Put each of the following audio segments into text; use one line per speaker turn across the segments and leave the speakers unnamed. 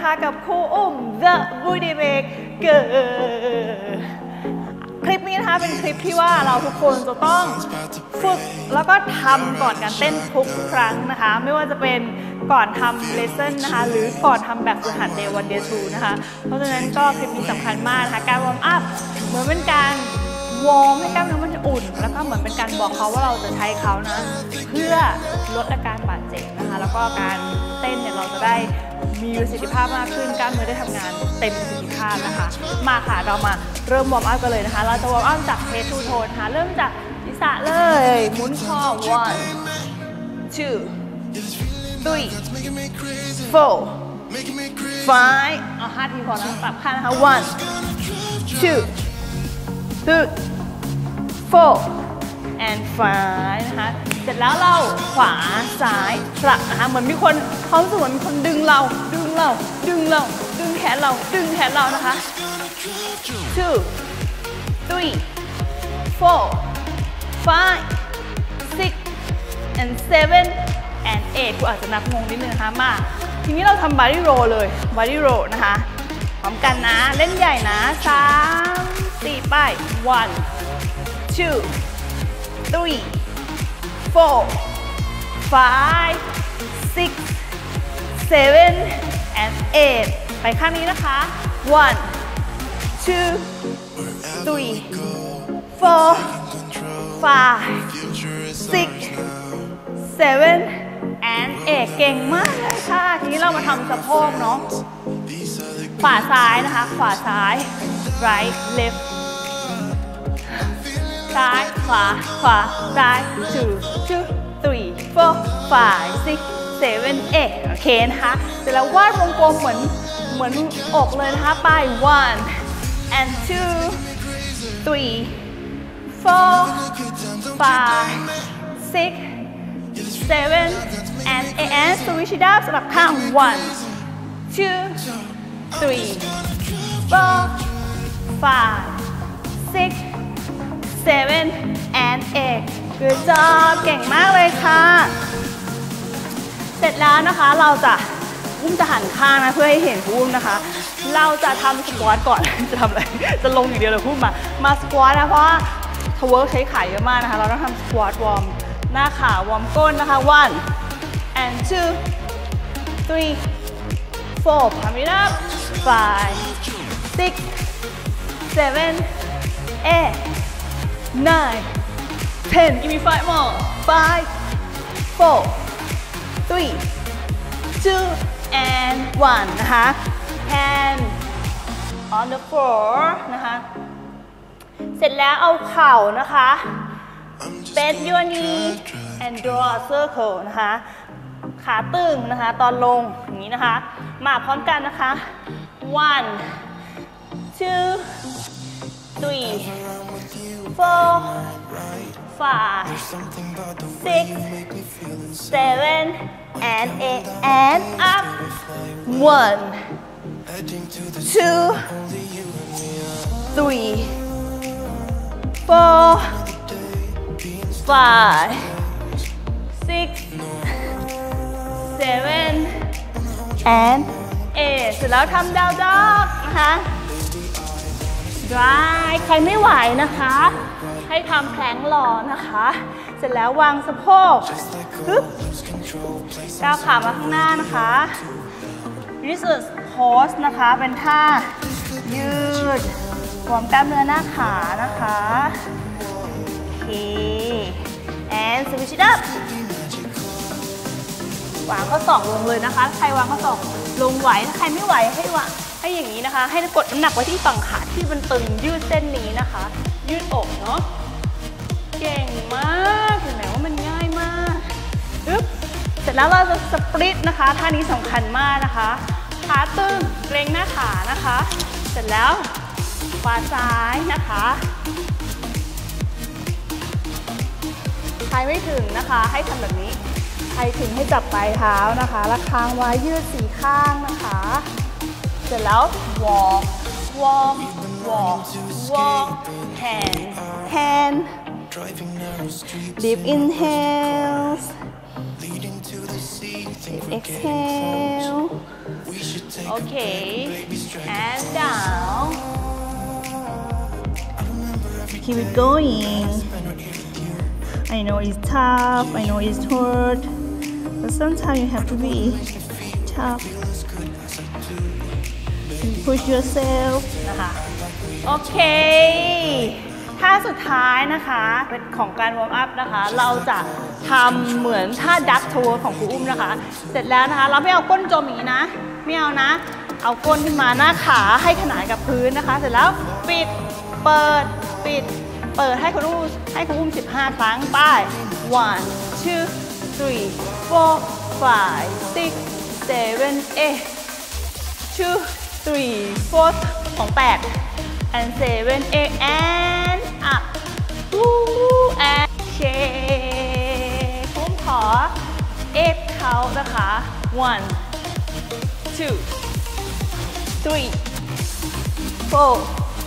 นะคะกับครูอุ้ม The Booty Maker คลิปนี้นะคะเป็นคลิปที่ว่าเราทุกคนจะต้องฝึกแล้วก็ทำก่อนการเต้นทุกครั้งนะคะไม่ว่าจะเป็นก่อนทำเลสเซ่นนะคะหรือก่อนทำแบบฝึกหัด Day 1 Day 2นะคะเพราะฉะนั้นก็คลิปนี้สำคัญมากนะคะการวอร์มอัพเหมือนเป็นการวอร์มให้กล้ามเนื้อมันอุ่นแล้วก็เหมือนเป็นการบอกเขาว่าเราจะใช้เขานะเพื่อลดอาการบาดเจ็บนะคะแล้วก็การเต้นเนี่ยเราจะได้มีประสิทธิภาพมากขึ้นกล้ามเนื้อได้ทำงานเต็มประสิทธิภาพนะคะมาค่ะเรามาเริ่มวอร์มอัพกันเลยนะคะเราจะวอร์มอัพจาก head to toe นะคะเริ่มจากศีรษะเลยหมุนคอ 1 2 3 4 5เอา5 ทีพอนะปรับค่านะคะ 1 2 3 4 and 5นะคะเสร็จแล้วเราขวาซ้ายผลักนะคะเหมือนมีคนเขารู้สึกเหมือนมีคนดึงเราดึงแขนเรานะคะ2 3 4 5 6 and 7 and 8กูอาจจะนับงงนิดนึงนะคะมาทีนี้เราทำ body roll เลย body roll นะคะพร้อมกันนะเล่นใหญ่นะ3 4ไป1 2 3 4 5 6 7 and 8ไปข้างนี้นะคะ1 2 3 4 5 6 7 and 8เก่งมากเลยค่ะทีนี้เรามาทำสะโพกเนาะขวาซ้ายนะคะขวาซ้าย right left ซ้ายขวาซ้าย2 3 4 5 6 7 8โอเคนะคะเสร็จแล้ววาดวงกลมเหมือนอกเลยนะคะไป1 and 2 3 4 5 6 7 and 8 and switch it up สลับข้าง1 2 3 4 5 6 7 and 8 good job เก่งมากเลยค่ะเสร็จแล้วนะคะเราจะอุ้มจะหันข้างนะเพื่อให้เห็นอุ้มนะคะเราจะทำสควอตก่อนจะทำอะไรจะลงอย่างเดียวเลยอุ้มมาสควอตนะเพราะว่าทเวิร์กใช้ขาเยอะมากนะคะเราต้องทำสควอตวอร์มหน้าขาวอร์มก้นนะคะ1 and 2 3 4 pump it up 5 6 7 8 9 10 give me 5 more 5 4 3 2 and 1นะคะ hand on the floor นะคะเสร็จแล้วเอาเข่านะคะ bend your knee and draw a circle นะคะขาตึงนะคะตอนลงอย่างนี้นะคะมาพร้อมกันนะคะ1 2 3 4 5 6 7 and 8 and up 1 2 3 4 5 6 7 and 8เสร็จแล้วทำดาวด็อกนะคะ dry ใครไม่ไหวนะคะให้ทำแพลงก์รอนะคะเสร็จแล้ววางสะโพกปึ๊บก้าวขามาข้างหน้านะคะ reverse pose นะคะเป็นท่ายืดวอร์มกล้ามเนื้อหน้าขานะคะโอเค and switch it up วางข้อศอกลงเลยนะคะใครวางข้อศอกลงไหวถ้าใครไม่ไหวให้วางให้อย่างนี้นะคะให้กดน้ำหนักไว้ที่ฝั่งขาที่มันตึงยืดเส้นนี้นะคะยืดอกเนาะเก่งมากเห็นไหมว่ามันง่ายมากปึ๊บเสร็จแล้วเราจะสปริตนะคะท่านี้สำคัญมากนะคะขาตึงเกร็งหน้าขานะคะเสร็จแล้วขวาซ้ายนะคะใครไม่ถึงนะคะให้ทำแบบนี้ใครถึงให้จับปลายเท้านะคะแล้วค้างไว้ยืด4ข้างนะคะเสร็จแล้ว walk hand deep inhale exhale. Okay, and down. Keep it going. I know it's tough, I know it's hard, but sometimes you have to be tough. You push yourself นะคะโอเคท่าสุดท้ายนะคะเป็นของการวอร์มอัพนะคะเราจะทำเหมือนท่าดักทัวร์ของครูอุ้มนะคะเสร็จแล้วนะคะเราไม่เอาก้นจมอย่างนี้นะไม่เอานะเอาก้นขึ้นมาหน้าขาให้ขนานกับพื้นนะคะเสร็จแล้วปิดเปิดปิดเปิดให้คุณอุ้ม15 ครั้งไป 1 2 3 4 5 6 7 8 2 3 4ของ8 and 7 8 and up and shake ผมขอ8เขานะคะ1 2 3 4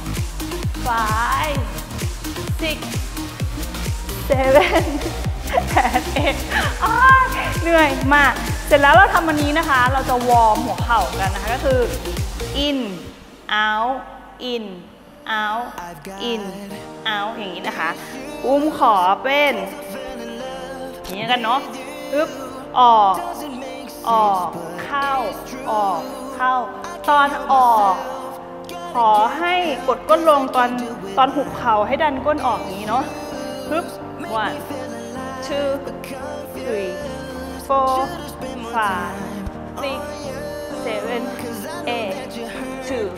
5 6 7 8 เหนื่อยมากเสร็จแล้วเราทำวันนี้นะคะเราจะวอร์มหัวเข่ากันนะคะก็คือ in out in out in out อย่างนี้นะคะอุ้มขอเป็นอย่างนี้กันเนาะอึ๊บออกออกเข้าออกเข้าตอนออกขอให้กดก้นลงตอนหุบเข่าให้ดันก้นออกอย่างนี้เนาะปึ๊บ 1 2 3 4 5 6 7 8 2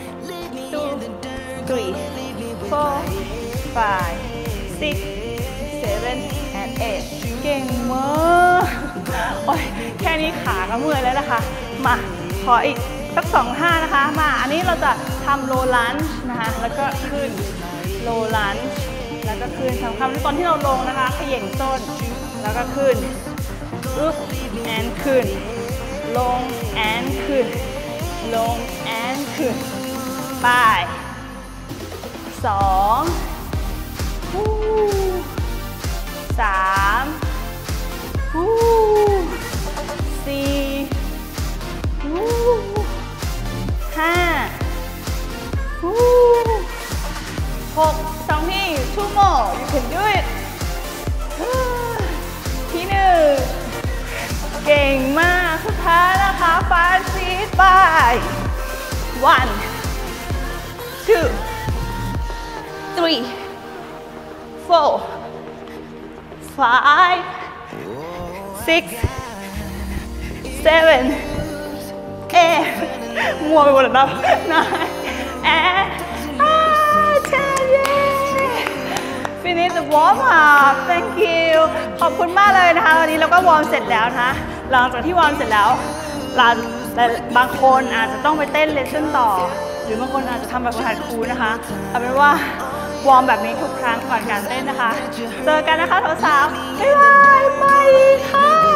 3 4 5 6 7 and 8เก่งมากโอ้ยแค่นี้ขาก็เมื่อยแล้วนะคะมาขออีกสัก2 ท่านะคะมาอันนี้เราจะทำโลลันช์นะคะแล้วก็ขึ้นโลลันช์แล้วก็ขึ้นสำคัญตอนที่เราลงนะคะเขย่งส้นแล้วก็ขึ้นอึ๊บแอนขึ้นลงแอนขึ้นลงแอนขึ้นไป2 3 4 5 6 2 ที่ 2 more you can do it ที่ 1เก่งมากสุดท้ายนะคะฟาสซีดไป 1 2 3 4 5 6 7 8มัวไปหมดแล้วนะand 10 finish the warm up thank you ขอบคุณมากเลยนะคะวันนี้เราก็วอร์มเสร็จแล้วนะคะหลังจากที่วอร์มเสร็จแล้วบางคนอาจจะต้องไปเต้นเลสเซ่นต่อหรือบางคนอาจจะทำแบบหัดครูนะคะเอาเป็นว่าวอร์มแบบนี้ทุกครั้งก่อนการเต้นนะคะเจอกันนะคะสาวๆบ๊ายบายค่ะ